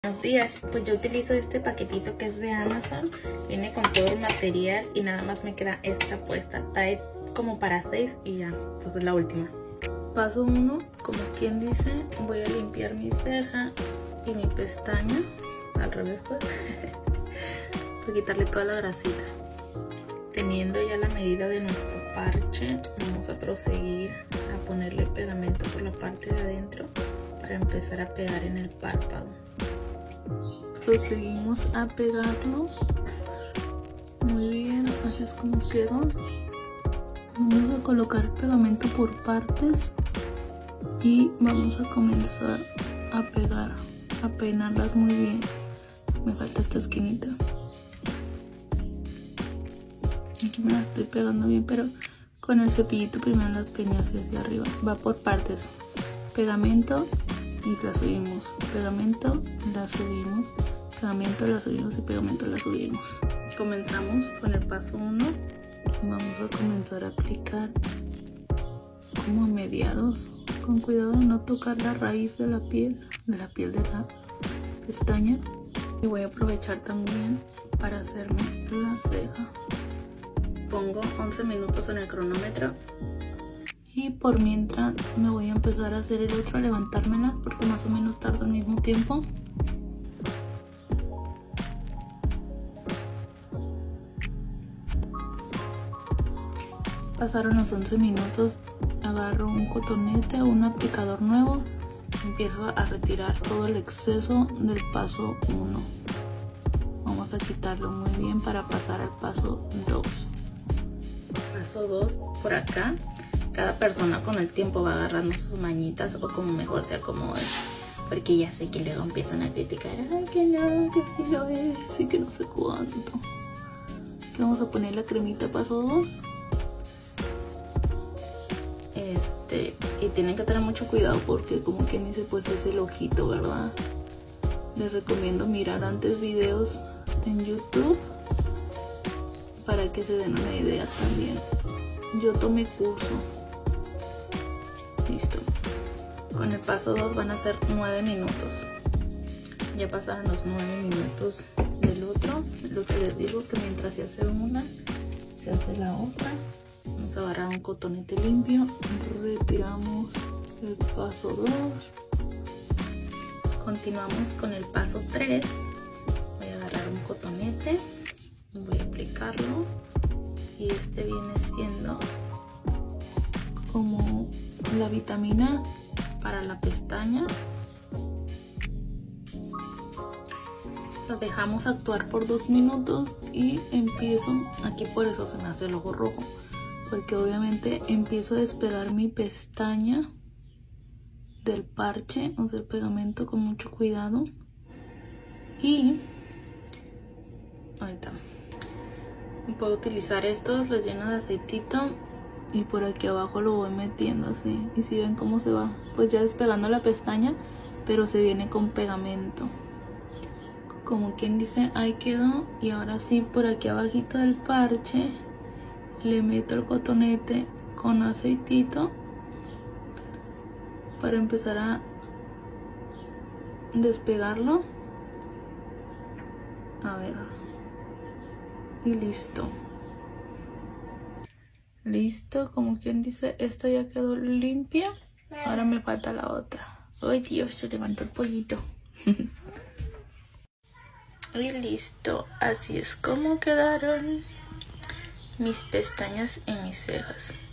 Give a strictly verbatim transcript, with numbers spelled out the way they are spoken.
Buenos días, pues yo utilizo este paquetito que es de Amazon, viene con todo el material y nada más me queda esta puesta, trae como para seis y ya, pues es la última. Paso uno, como quien dice, voy a limpiar mi ceja y mi pestaña, al revés pues, para quitarle toda la grasita. Teniendo ya la medida de nuestro parche, vamos a proseguir a ponerle pegamento por la parte de adentro para empezar a pegar en el párpado. Proseguimos a pegarlo. Muy bien, así es como quedó. Vamos a colocar el pegamento por partes y vamos a comenzar a pegar, a peinarlas muy bien. Me falta esta esquinita. Aquí me la estoy pegando bien, pero con el cepillito primero las peino hacia arriba. Va por partes. Pegamento y la subimos. Pegamento, la subimos. Pegamento, la subimos y pegamento, la subimos. Comenzamos con el paso uno. Vamos a comenzar a aplicar como a mediados. Con cuidado de no tocar la raíz de la piel, de la piel de la pestaña. Y voy a aprovechar también para hacerme la ceja. Pongo once minutos en el cronómetro y por mientras me voy a empezar a hacer el otro, a levantármela porque más o menos tarda el mismo tiempo. Pasaron los once minutos, agarro un cotonete o un aplicador nuevo, empiezo a retirar todo el exceso del paso uno. Vamos a quitarlo muy bien para pasar al paso dos. Paso dos, por acá, cada persona con el tiempo va agarrando sus mañitas o como mejor se acomode, porque ya sé que luego empiezan a criticar, ay que no, que sí lo es y que no sé cuánto. Que vamos a poner la cremita paso dos. Este, y tienen que tener mucho cuidado porque como quien dice, pues es el ojito, ¿verdad? Les recomiendo mirar antes videos en YouTube para que se den una idea también. Yo tomé curso. Listo. Con el paso dos van a ser nueve minutos. Ya pasaron los nueve minutos del otro. Lo que les digo que mientras se hace una, se hace la otra. Vamos a agarrar un cotonete limpio. Retiramos el paso dos. Continuamos con el paso tres. Voy a agarrar un cotonete. Voy a aplicarlo y este viene siendo como la vitamina para la pestaña. Lo dejamos actuar por dos minutos y empiezo, aquí por eso se me hace el ojo rojo, porque obviamente empiezo a despegar mi pestaña del parche o del pegamento con mucho cuidado. Y ahorita puedo utilizar estos, los lleno de aceitito y por aquí abajo lo voy metiendo así. Y si ven cómo se va, pues ya despegando la pestaña, pero se viene con pegamento. Como quien dice, ahí quedó. Y ahora sí, por aquí abajito del parche le meto el cotonete con aceitito para empezar a despegarlo. A ver. Y listo. Listo, como quien dice, esta ya quedó limpia. Ahora me falta la otra. Ay Dios, se levantó el pollito. Y listo, así es como quedaron mis pestañas y mis cejas.